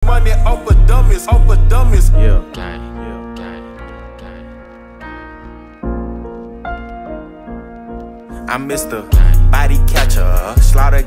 money off of dummies, off of dummies. Yeah. I'm Mr. Body Catcher, slaughter